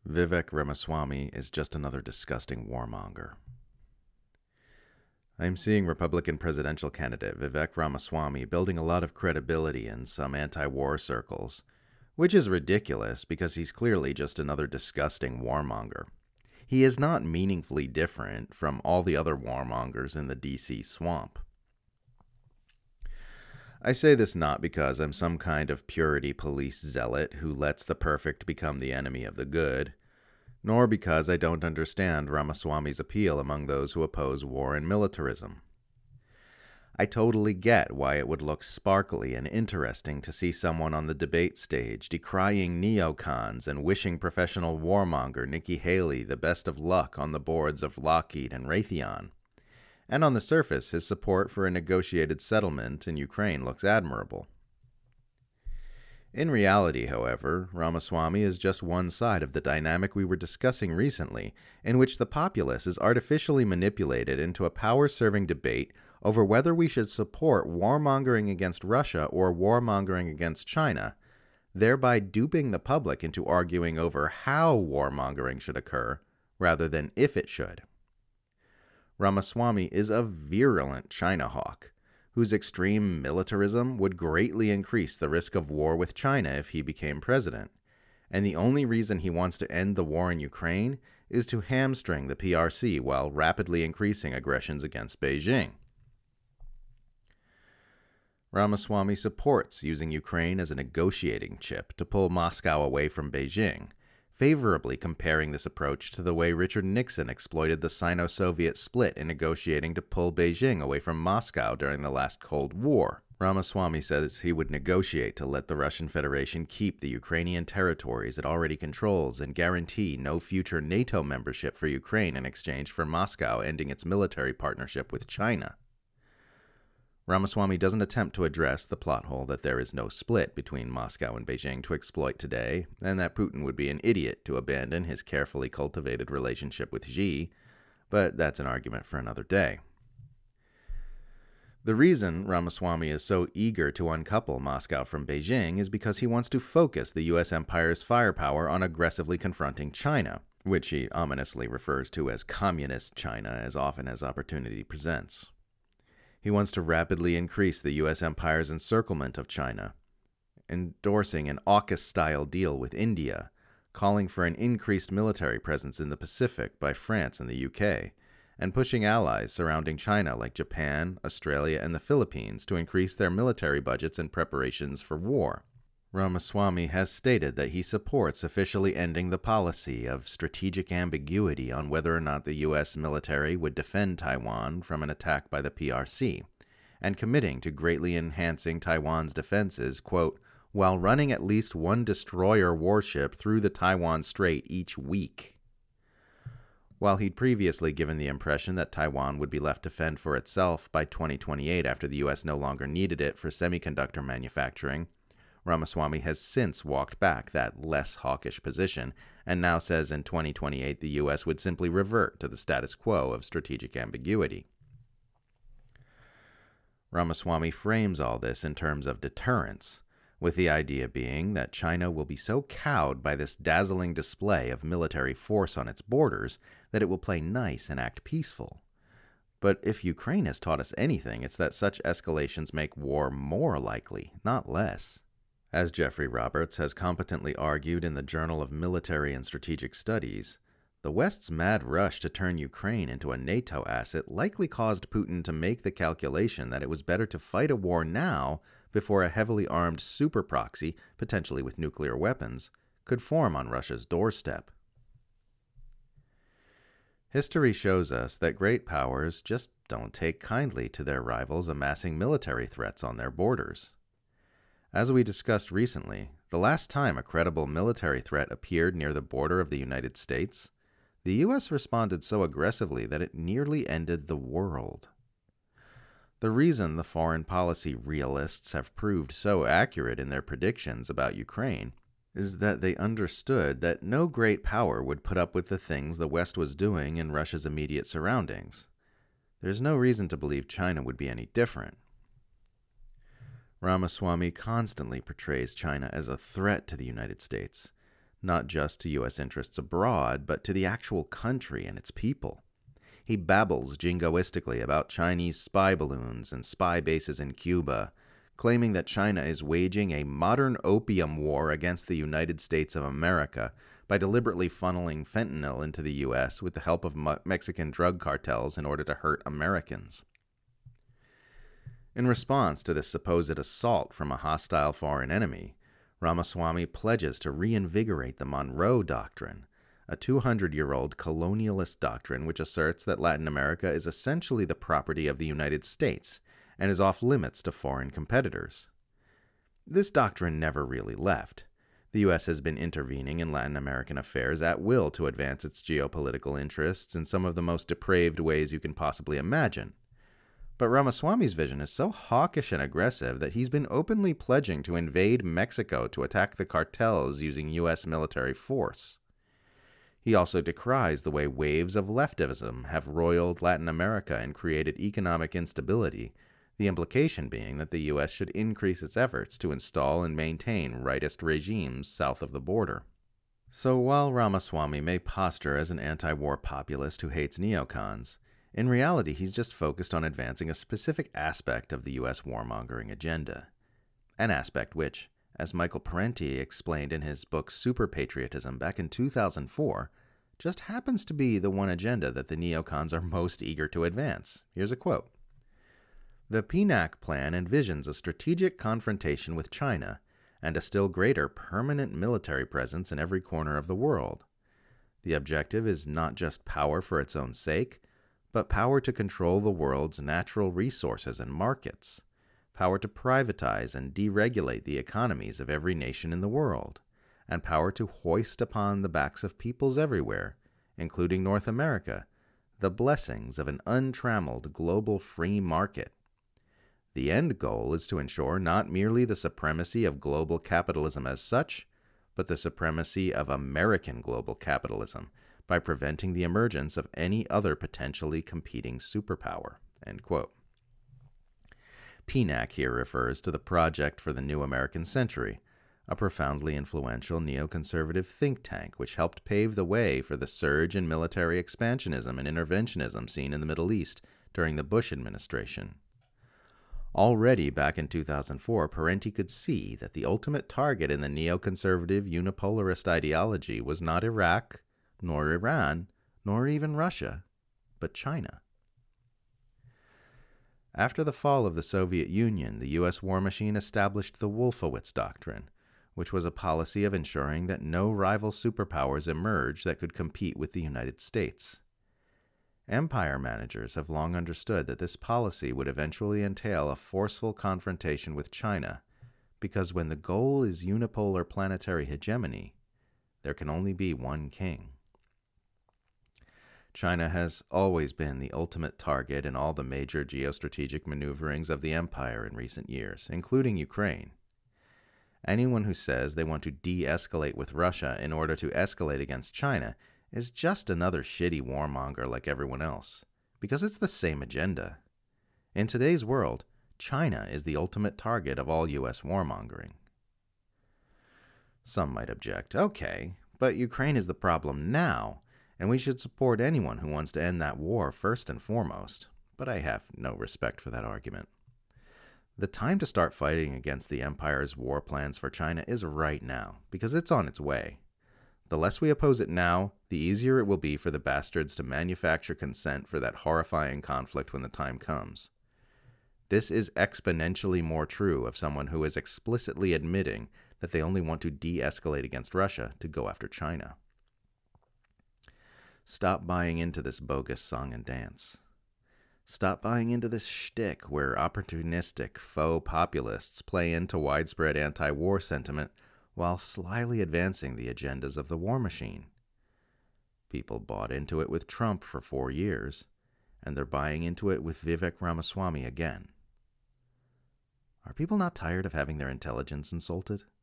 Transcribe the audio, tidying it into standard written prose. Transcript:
Vivek Ramaswamy is just another disgusting warmonger. I'm seeing Republican presidential candidate Vivek Ramaswamy building a lot of credibility in some anti-war circles, which is ridiculous because he's clearly just another disgusting warmonger. He is not meaningfully different from all the other warmongers in the DC swamp. I say this not because I'm some kind of purity police zealot who lets the perfect become the enemy of the good, nor because I don't understand Ramaswamy's appeal among those who oppose war and militarism. I totally get why it would look sparkly and interesting to see someone on the debate stage decrying neocons and wishing professional warmonger Nikki Haley the best of luck on the boards of Lockheed and Raytheon. And on the surface, his support for a negotiated settlement in Ukraine looks admirable. In reality, however, Ramaswamy is just one side of the dynamic we were discussing recently, in which the populace is artificially manipulated into a power-serving debate over whether we should support warmongering against Russia or warmongering against China, thereby duping the public into arguing over how warmongering should occur, rather than if it should. Ramaswamy is a virulent China hawk, whose extreme militarism would greatly increase the risk of war with China if he became president, and the only reason he wants to end the war in Ukraine is to hamstring the PRC while rapidly increasing aggressions against Beijing. Ramaswamy supports using Ukraine as a negotiating chip to pull Moscow away from Beijing, favorably comparing this approach to the way Richard Nixon exploited the Sino-Soviet split in negotiating to pull Beijing away from Moscow during the last Cold War. Ramaswamy says he would negotiate to let the Russian Federation keep the Ukrainian territories it already controls and guarantee no future NATO membership for Ukraine in exchange for Moscow ending its military partnership with China. Ramaswamy doesn't attempt to address the plot hole that there is no split between Moscow and Beijing to exploit today, and that Putin would be an idiot to abandon his carefully cultivated relationship with Xi, but that's an argument for another day. The reason Ramaswamy is so eager to uncouple Moscow from Beijing is because he wants to focus the U.S. empire's firepower on aggressively confronting China, which he ominously refers to as communist China as often as opportunity presents. He wants to rapidly increase the U.S. empire's encirclement of China, endorsing an AUKUS-style deal with India, calling for an increased military presence in the Pacific by France and the UK, and pushing allies surrounding China like Japan, Australia, and the Philippines to increase their military budgets in preparations for war. Ramaswamy has stated that he supports officially ending the policy of strategic ambiguity on whether or not the U.S. military would defend Taiwan from an attack by the PRC, and committing to greatly enhancing Taiwan's defenses, quote, while running at least one destroyer warship through the Taiwan Strait each week. While he'd previously given the impression that Taiwan would be left to fend for itself by 2028 after the U.S. no longer needed it for semiconductor manufacturing, Ramaswamy has since walked back that less hawkish position and now says in 2028 the U.S. would simply revert to the status quo of strategic ambiguity. Ramaswamy frames all this in terms of deterrence, with the idea being that China will be so cowed by this dazzling display of military force on its borders that it will play nice and act peaceful. But if Ukraine has taught us anything, it's that such escalations make war more likely, not less. As Jeffrey Roberts has competently argued in the Journal of Military and Strategic Studies, the West's mad rush to turn Ukraine into a NATO asset likely caused Putin to make the calculation that it was better to fight a war now before a heavily armed super proxy, potentially with nuclear weapons, could form on Russia's doorstep. History shows us that great powers just don't take kindly to their rivals amassing military threats on their borders. As we discussed recently, the last time a credible military threat appeared near the border of the United States, the U.S. responded so aggressively that it nearly ended the world. The reason the foreign policy realists have proved so accurate in their predictions about Ukraine is that they understood that no great power would put up with the things the West was doing in Russia's immediate surroundings. There's no reason to believe China would be any different. Ramaswamy constantly portrays China as a threat to the United States, not just to U.S. interests abroad, but to the actual country and its people. He babbles jingoistically about Chinese spy balloons and spy bases in Cuba, claiming that China is waging a modern opium war against the United States of America by deliberately funneling fentanyl into the U.S. with the help of Mexican drug cartels in order to hurt Americans. In response to this supposed assault from a hostile foreign enemy, Ramaswamy pledges to reinvigorate the Monroe Doctrine, a 200-year-old colonialist doctrine which asserts that Latin America is essentially the property of the United States and is off limits to foreign competitors. This doctrine never really left. The U.S. has been intervening in Latin American affairs at will to advance its geopolitical interests in some of the most depraved ways you can possibly imagine. But Ramaswamy's vision is so hawkish and aggressive that he's been openly pledging to invade Mexico to attack the cartels using U.S. military force. He also decries the way waves of leftivism have roiled Latin America and created economic instability, the implication being that the U.S. should increase its efforts to install and maintain rightist regimes south of the border. So while Ramaswamy may posture as an anti-war populist who hates neocons, in reality he's just focused on advancing a specific aspect of the U.S. warmongering agenda. An aspect which, as Michael Parenti explained in his book Super Patriotism back in 2004, just happens to be the one agenda that the neocons are most eager to advance. Here's a quote. The PNAC plan envisions a strategic confrontation with China and a still greater permanent military presence in every corner of the world. The objective is not just power for its own sake, but power to control the world's natural resources and markets, power to privatize and deregulate the economies of every nation in the world, and power to hoist upon the backs of peoples everywhere, including North America, the blessings of an untrammeled global free market. The end goal is to ensure not merely the supremacy of global capitalism as such, but the supremacy of American global capitalism, by preventing the emergence of any other potentially competing superpower." End quote. PNAC here refers to the Project for the New American Century, a profoundly influential neoconservative think tank which helped pave the way for the surge in military expansionism and interventionism seen in the Middle East during the Bush administration. Already back in 2004, Parenti could see that the ultimate target in the neoconservative unipolarist ideology was not Iraq, nor Iran, nor even Russia, but China. After the fall of the Soviet Union, the U.S. war machine established the Wolfowitz Doctrine, which was a policy of ensuring that no rival superpowers emerged that could compete with the United States. Empire managers have long understood that this policy would eventually entail a forceful confrontation with China, because when the goal is unipolar planetary hegemony, there can only be one king. China has always been the ultimate target in all the major geostrategic maneuverings of the empire in recent years, including Ukraine. Anyone who says they want to de-escalate with Russia in order to escalate against China is just another shitty warmonger like everyone else, because it's the same agenda. In today's world, China is the ultimate target of all U.S. warmongering. Some might object, okay, but Ukraine is the problem now, and we should support anyone who wants to end that war first and foremost, but I have no respect for that argument. The time to start fighting against the empire's war plans for China is right now, because it's on its way. The less we oppose it now, the easier it will be for the bastards to manufacture consent for that horrifying conflict when the time comes. This is exponentially more true of someone who is explicitly admitting that they only want to de-escalate against Russia to go after China. Stop buying into this bogus song and dance. Stop buying into this shtick where opportunistic faux populists play into widespread anti-war sentiment while slyly advancing the agendas of the war machine. People bought into it with Trump for 4 years, and they're buying into it with Vivek Ramaswamy again. Are people not tired of having their intelligence insulted?